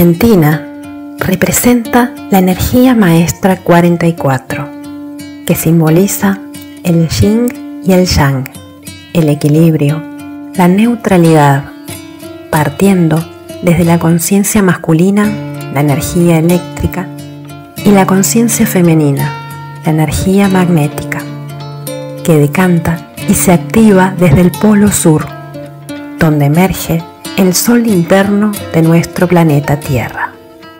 Argentina representa la energía maestra 44, que simboliza el yin y el yang, el equilibrio, la neutralidad, partiendo desde la conciencia masculina, la energía eléctrica, y la conciencia femenina, la energía magnética, que decanta y se activa desde el polo sur, donde emerge el sol interno de nuestro planeta Tierra.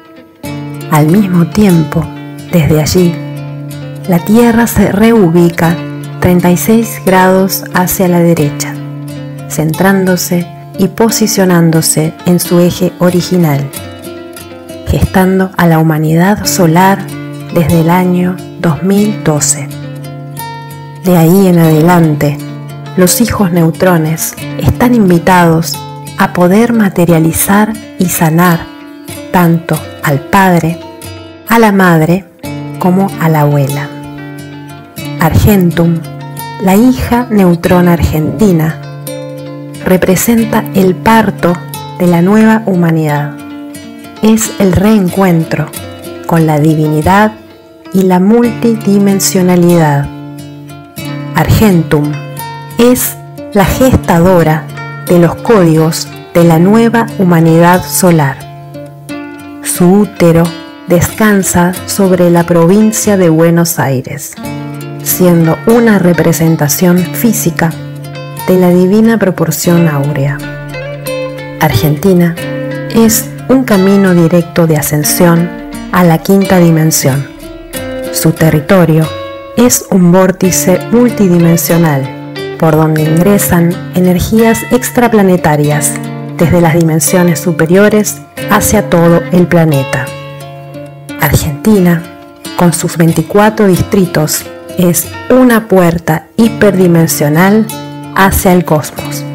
Al mismo tiempo, desde allí, la Tierra se reubica 36 grados hacia la derecha, centrándose y posicionándose en su eje original, gestando a la humanidad solar desde el año 2012. De ahí en adelante, los hijos neutrones están invitados a poder materializar y sanar tanto al padre, a la madre, como a la abuela. Argentum, la hija neutrona argentina, representa el parto de la nueva humanidad. Es el reencuentro con la divinidad y la multidimensionalidad. Argentum es la gestadora de los códigos de la nueva humanidad solar. Su útero descansa sobre la provincia de Buenos Aires, siendo una representación física de la divina proporción áurea. Argentina es un camino directo de ascensión a la quinta dimensión. Su territorio es un vórtice multidimensional por donde ingresan energías extraplanetarias desde las dimensiones superiores hacia todo el planeta. Argentina, con sus 24 distritos, es una puerta hiperdimensional hacia el cosmos.